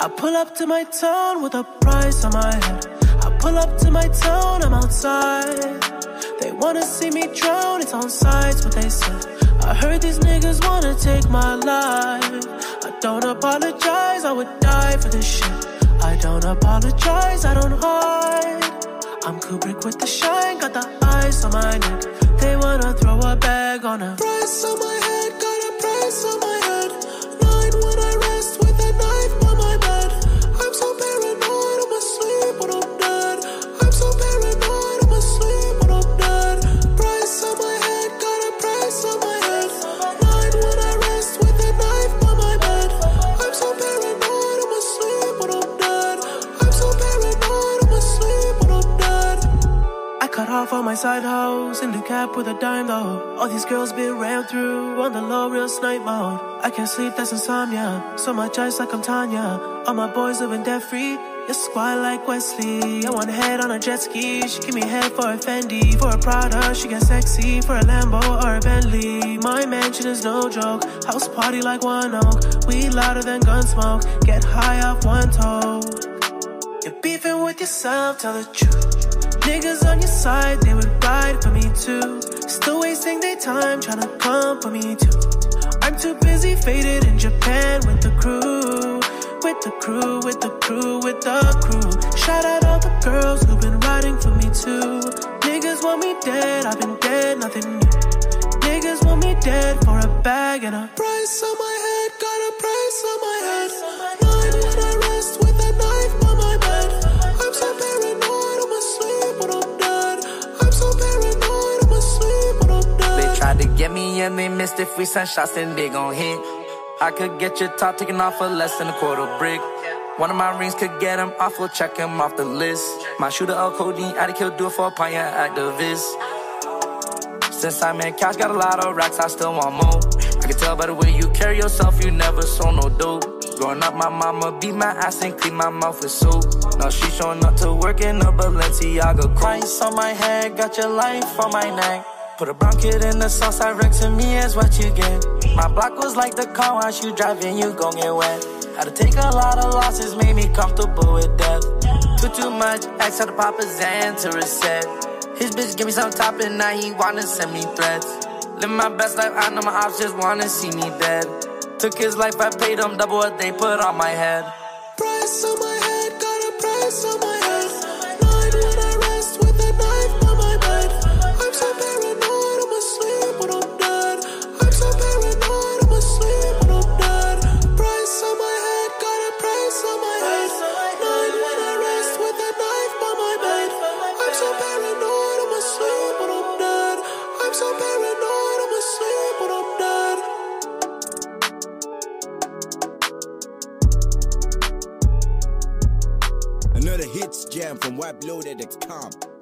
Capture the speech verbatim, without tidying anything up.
I pull up to my town with a price on my head. I pull up to my town, I'm outside. They wanna see me drown, it's on sights what they said. I heard these niggas wanna take my life. I don't apologize, I would die for this shit. I don't apologize, I don't hide. I'm Kubrick with the shine, got the ice on my neck. They wanna throw a bag on a price on my head, got a price on my head. Nine when I rest with a knife by my bed. I'm so paranoid, I'm asleep when I'm dead. I'm so paranoid, I'm asleep when I'm dead. Price on my head, got a price on my head. Nine when I rest with a knife by my bed. I'm so paranoid, I'm asleep when I'm dead. I'm so paranoid, I'm asleep when I'm dead. I cut off all my side hoes in the cap with a dime though. All these girls been rammed through on the low, real snipe mode. I can't sleep, that's insomnia. So much ice like I'm Tanya. All my boys living debt free. You're squad like Wesley. I want head on a jet ski. She give me head for a Fendi. For a Prada, she get sexy. For a Lambo or a Bentley. My mansion is no joke. House party like one oak. We louder than gun smoke. Get high off one toe. You're beefing with yourself, tell the truth. Niggas on your side, they would ride for me too. Still wasting their time trying to come for me too. I'm too busy faded in Japan with the crew. With the crew, with the crew, with the crew. Shout out all the girls who've been riding for me too. Niggas want me dead, I've been dead, nothing new. Niggas want me dead for a bag and a price on my head, got a price on my head. Nine when I rest with a knife by my bed. I'm so paranoid, I'm asleep when I'm dead. I'm so paranoid, I'm asleep when I'm dead. They tried to get me and they missed it. Free sun shots, then they gon' hit. I could get your top taken off for less than a quarter brick. One of my rings could get him off, we'll check him off the list. My shooter of codeine, I'd kill, do it for a pioneer activist. Since I met cash, got a lot of racks, I still want more. I can tell by the way you carry yourself, you never sold no dope. Growing up, my mama beat my ass and clean my mouth with soap. Now she showing up to work in a Balenciaga. Price on my head, got your life on my neck. Put a brown kid in the sauce, I wreck to me is what you get. My block was like the car wash, you driving, you gon' get wet. Had to take a lot of losses, made me comfortable with death. Took too much, X had to pop a Xan to reset. His bitch give me some top and now he wanna send me threats. Live my best life, I know my ops just wanna see me dead. Took his life, I paid him double what they put on my head. Price on my head, got a price on my head. Nine when I rest with a knife by my bed. I'm so paranoid, I'm asleep when I'm dead. I'm so paranoid, I'm asleep when I'm dead. Price on my head, got a price on my head. Nine when I rest with a knife by my bed. I'm so paranoid, I'm asleep when I'm dead. I'm so paranoid, I'm asleep when I'm dead. Another hits jam from wipe loaded dot com.